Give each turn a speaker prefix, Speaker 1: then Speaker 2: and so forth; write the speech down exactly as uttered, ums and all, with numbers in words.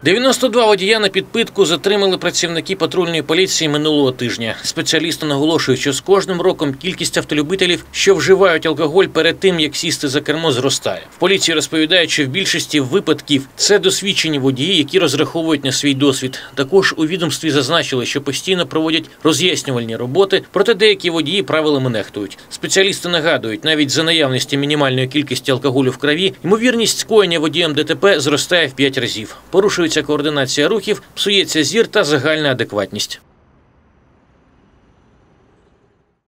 Speaker 1: дев'яносто два водія на підпитку затримали працівники патрульної поліції минулого тижня. Спеціалісти наголошують, що з кожним роком кількість автолюбителів, що вживають алкоголь перед тим, як сісти за кермо, зростає. В поліції розповідають, що в більшості випадків це досвідчені водії, які розраховують на свій досвід. Також у відомстві зазначили, що постійно проводять роз'яснювальні роботи, проте деякі водії правилами нехтують. Спеціалісти нагадують, навіть за наявності мінімальної кількості алкоголю в крові, ймовірність скоєння водієм ДТП зростає в п'ять разів. Порушується координація рухів, псується зір та загальна адекватність.